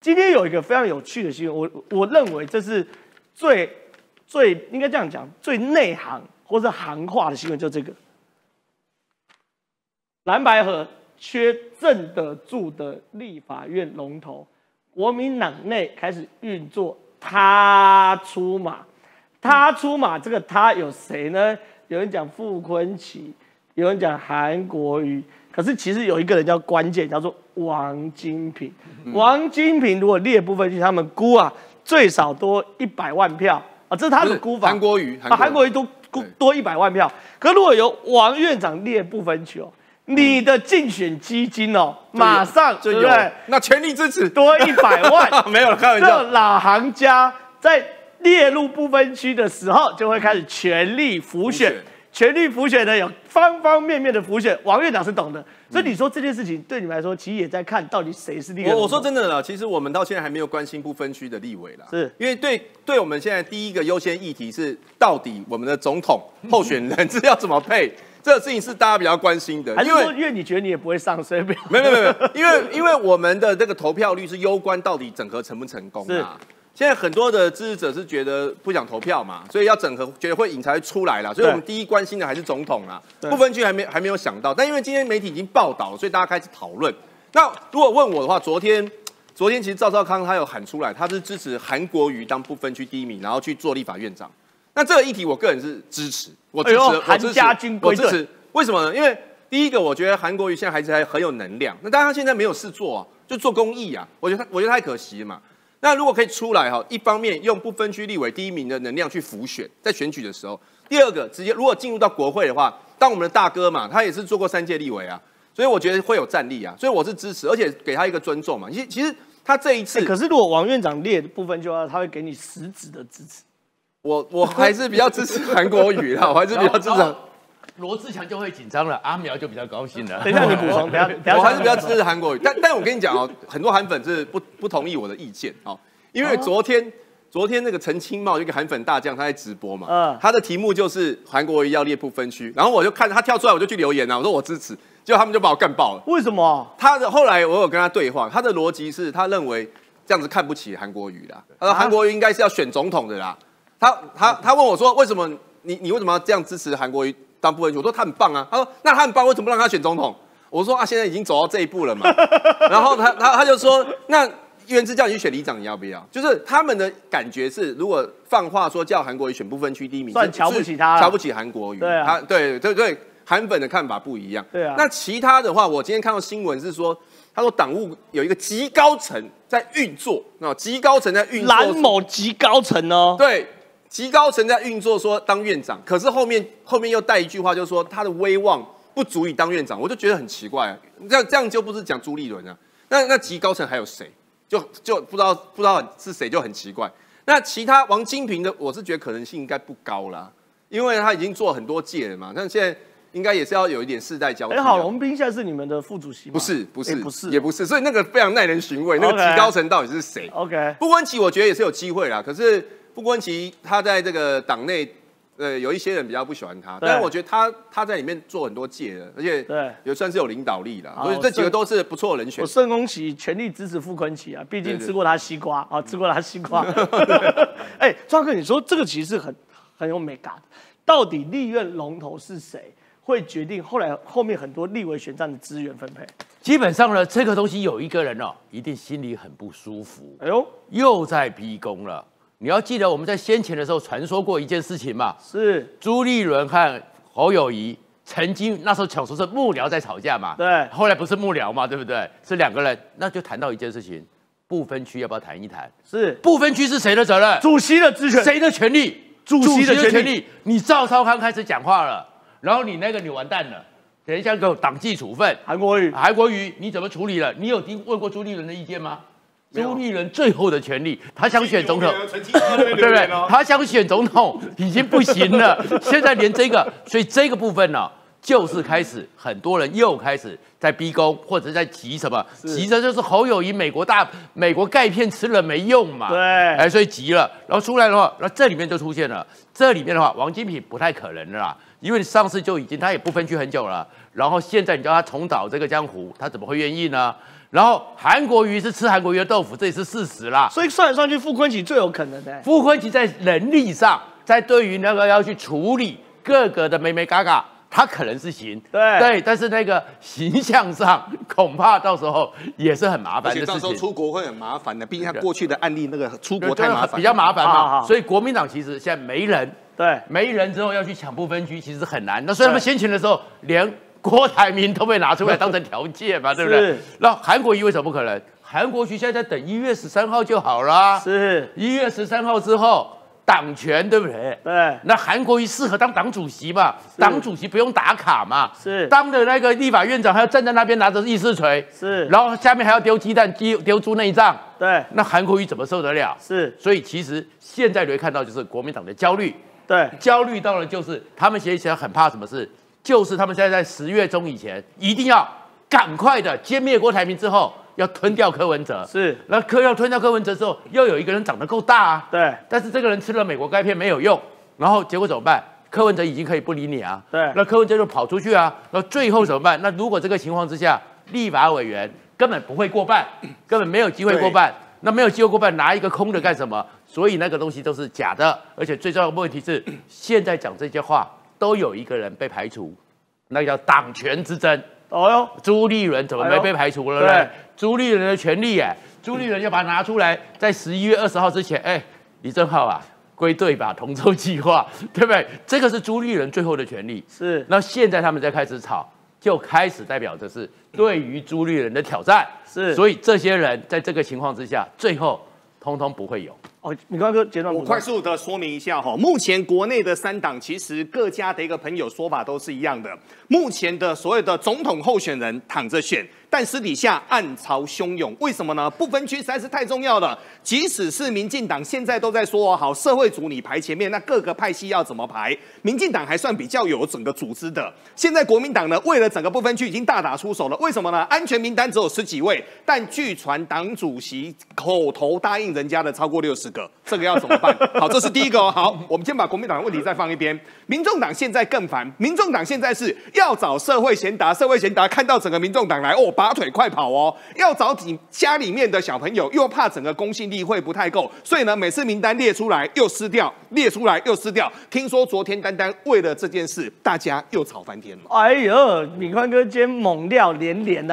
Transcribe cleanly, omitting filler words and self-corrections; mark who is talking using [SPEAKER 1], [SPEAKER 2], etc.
[SPEAKER 1] 今天有一个非常有趣的新闻，我认为这是最应该这样讲，最内行或是行话的新闻，就这个蓝白合缺镇得住的立法院龙头，国民党内开始运作他出马，他出马这个他有谁呢？有人讲傅崐萁，有人讲韩国瑜。可是其实有一个人叫关键，叫做王金平。王金平如果列不分区，他们估啊最少多100万票啊，这是他的估法。
[SPEAKER 2] 韩国瑜
[SPEAKER 1] 多100万票。可如果由王院长列不分区哦，你的竞选基金哦，马上对不对？
[SPEAKER 2] 那全力支持
[SPEAKER 1] 多100万，
[SPEAKER 2] 没有了，开玩笑。
[SPEAKER 1] 这老行家在列入不分区的时候，就会开始全力辅选。全力辅选呢，有方方面面的辅选，王院长是懂的，所以你说这件事情对你们来说，其实也在看到底谁是立委。
[SPEAKER 2] 我说真的啦，其实我们到现在还没有关心不分区的立委啦，
[SPEAKER 1] 是
[SPEAKER 2] 因为对我们现在第一个优先议题是，到底我们的总统候选人是要怎么配，这个事情是大家比较关心的。
[SPEAKER 1] 还是说，因为你觉得你也不会上，所以不要？
[SPEAKER 2] 没有，因为我们的这个投票率是攸关到底整合成不成功啊。现在很多的支持者是觉得不想投票嘛，所以要整合，觉得会赢才会出来啦。所以我们第一关心的还是总统啦，不分区还没有想到。但因为今天媒体已经报道了，所以大家开始讨论。那如果问我的话，昨天其实赵少康他有喊出来，他是支持韩国瑜当不分区第1名，然后去做立法院长。那这个议题我个人是支持，我支持，
[SPEAKER 1] 韩家军归队。
[SPEAKER 2] 为什么呢？因为第一个，我觉得韩国瑜现在还很有能量。那当然他现在没有事做啊，就做公益啊。我觉得太可惜了嘛。那如果可以出来哈，一方面用不分区立委第1名的能量去辅选，在选举的时候；第二个，直接如果进入到国会的话，当我们的大哥嘛，他也是做过3届立委啊，所以我觉得会有战力啊，所以我是支持，而且给他一个尊重嘛。其实他这一次，
[SPEAKER 1] 可是如果王院长列的部分区的话，他会给你实质的支持。
[SPEAKER 2] 我还是比较支持韩国瑜啦，我还是比较支持。
[SPEAKER 3] 罗志强就会紧张了，阿苗就比较高兴了。
[SPEAKER 1] 等一下你补充，等下
[SPEAKER 2] 我还是比较支持韩国瑜，但我跟你讲哦，很多韩粉是不同意我的意见哦，因为昨天那个陈清茂一个韩粉大将他在直播嘛，他的题目就是韩国瑜要列不分区，然后我就看他跳出来，我就去留言啊，我说我支持，结果他们就把我干爆了。
[SPEAKER 1] 为什么？
[SPEAKER 2] 后来我有跟他对话，他的逻辑是他认为这样子看不起韩国瑜啦，他说韩国瑜应该是要选总统的啦，他问我说为什么你为什么要这样支持韩国瑜当不分区？我说他很棒啊。他说那他很棒，为什么不让他选总统？我说啊，现在已经走到这一步了嘛。然后他就说，那原之叫你去选里长，你要不要？就是他们的感觉是，如果放话说叫韩国瑜选不分区第1名，
[SPEAKER 1] 算瞧不起他，
[SPEAKER 2] 瞧不起韩国瑜。对啊，对，韩粉的看法不一样。
[SPEAKER 1] 对啊。
[SPEAKER 2] 那其他的话，我今天看到新闻是说，他说党务有一个极高层在运作，极高层在运作，
[SPEAKER 1] 蓝某极高层哦。
[SPEAKER 2] 对。极高层在运作，说当院长，可是后面又带一句话，就是说他的威望不足以当院长，我就觉得很奇怪啊。这样就不是讲朱立伦啊？那极高层还有谁？就不知道是谁，就很奇怪。那其他王金平的，我是觉得可能性应该不高啦，因为他已经做很多届了嘛。那现在应该也是要有一点世代交替。
[SPEAKER 1] 郝龙斌现在是你们的副主席吗？
[SPEAKER 2] 也不是，所以那个非常耐人寻味，那个极高层到底是谁
[SPEAKER 1] ？OK，
[SPEAKER 2] 不分区我觉得也是有机会啦，可是。傅崐萁他在这个党内，有一些人比较不喜欢他，但是我觉得他在里面做很多届了，而且也算是有领导力了，所以这几个都是不错的人选。
[SPEAKER 1] 我盛恭喜全力支持傅崐萁啊，毕竟吃过他西瓜啊，吃过他西瓜。哎，庄哥，你说这个其实很有美感的，到底立院龙头是谁，会决定后面很多立委选战的资源分配？
[SPEAKER 3] 基本上呢，这个东西有一个人哦，一定心里很不舒服。哎呦，又在逼宫了。你要记得我们在先前的时候传说过一件事情嘛，
[SPEAKER 1] 是
[SPEAKER 3] 朱立伦和侯友宜曾经那时候讲说是幕僚在吵架嘛，
[SPEAKER 1] 对，
[SPEAKER 3] 后来不是幕僚嘛，对不对？是2个人，那就谈到一件事情，不分区要不要谈一谈？
[SPEAKER 1] 是
[SPEAKER 3] 不分区是谁的责任？
[SPEAKER 1] 主席的职权，
[SPEAKER 3] 谁的权利？主席的权利。你赵少康开始讲话了，然后你完蛋了，等一下给我党纪处分。韩国瑜你怎么处理了？你有问过朱立伦的意见吗？朱立伦最后的权利，他想选总统，对不对？他想选总统已经不行了，现在连这个，所以这个部分呢，就是开始很多人又开始在逼宫，或者在急什么？急着就是侯友宜美国钙片吃了没用嘛，
[SPEAKER 1] 对，
[SPEAKER 3] 哎，所以急了，然后出来的话，那这里面就出现了，这里面的话，王金平不太可能了啦，因为上次就已经他也不分区很久了，然后现在你叫他重蹈这个江湖，他怎么会愿意呢？ 然后韩国瑜是吃韩国瑜的豆腐，这也是事实啦。
[SPEAKER 1] 所以算来算去，傅昆萁最有可能的。
[SPEAKER 3] 傅昆萁在能力上，在对于那个要去处理各个的眉眉嘎嘎，他可能是行，对，但是那个形象上恐怕到时候也是很麻烦的事情。
[SPEAKER 2] 到时候出国会很麻烦的，毕竟他过去的案例那个出国太麻烦，
[SPEAKER 3] 比较麻烦嘛。所以国民党其实现在没人，
[SPEAKER 1] 对，
[SPEAKER 3] 没人之后要去抢不分区，其实很难。那所以他们先前的时候，连郭台铭都被拿出来当成条件嘛，对不对？那韩国瑜为什么不可能？韩国瑜现在在等1月13号就好啦。
[SPEAKER 1] 是
[SPEAKER 3] 1月13号之后。党权对不对？
[SPEAKER 1] 对，
[SPEAKER 3] 那韩国瑜适合当党主席嘛？党主席不用打卡嘛？
[SPEAKER 1] 是
[SPEAKER 3] 当的那个立法院长还要站在那边拿着议事锤，
[SPEAKER 1] 是，
[SPEAKER 3] 然后下面还要丢鸡蛋、丢猪内脏，
[SPEAKER 1] 对，
[SPEAKER 3] 那韩国瑜怎么受得了？
[SPEAKER 1] 是，
[SPEAKER 3] 所以其实现在你会看到就是国民党的焦虑，
[SPEAKER 1] 对，
[SPEAKER 3] 焦虑到了就是他们现在很怕什么事，就是他们现在在10月中以前一定要赶快的歼灭郭台铭之后。要吞掉柯文哲，
[SPEAKER 1] 是，
[SPEAKER 3] 那要吞掉柯文哲之后，要有一个人长得够大啊，
[SPEAKER 1] 对，
[SPEAKER 3] 但是这个人吃了美国钙片没有用，然后结果怎么办？柯文哲已经可以不理你啊，
[SPEAKER 1] 对，
[SPEAKER 3] 那柯文哲就跑出去啊，那最后怎么办？那如果这个情况之下，立法委员根本不会过半，根本没有机会过半，那没有机会过半，拿一个空的干什么？所以那个东西都是假的，而且最重要的问题是，现在讲这些话都有一个人被排除，那个叫党权之争。
[SPEAKER 1] 哦哟，
[SPEAKER 3] 朱立伦怎么没被排除了呢？朱立伦的权利，朱立伦要把它拿出来，在11月20号之前，李正皓啊，归队吧，同舟计划，对不对？这个是朱立伦最后的权利。
[SPEAKER 1] 是，
[SPEAKER 3] 那现在他们在开始吵，就开始代表的是对于朱立伦的挑战。
[SPEAKER 1] 是，
[SPEAKER 3] 所以这些人在这个情况之下，最后通通不会有。
[SPEAKER 1] 米光哥，简短
[SPEAKER 4] 我快速的说明一下哈，目前国内的3党其实各家的一个朋友说法都是一样的。目前的所有的总统候选人躺着选，但私底下暗潮汹涌，为什么呢？不分区实在是太重要了。即使是民进党现在都在说好，社会组你排前面，那各个派系要怎么排？民进党还算比较有整个组织的。现在国民党呢，为了整个不分区已经大打出手了。为什么呢？安全名单只有10几位，但据传党主席口头答应人家的超过60个。这个要怎么办？好，这是第一个哦。好，我们先把国民党的问题再放一边。民众党现在更烦，民众党现在是要找社会贤达，社会贤达看到整个民众党来，拔腿快跑哦。要找家里面的小朋友，又怕整个公信力会不太够，所以呢，每次名单列出来又撕掉，列出来又撕掉。听说昨天单单为了这件事，大家又吵翻天了。
[SPEAKER 1] 哎呦，米宽哥今天猛料连连的。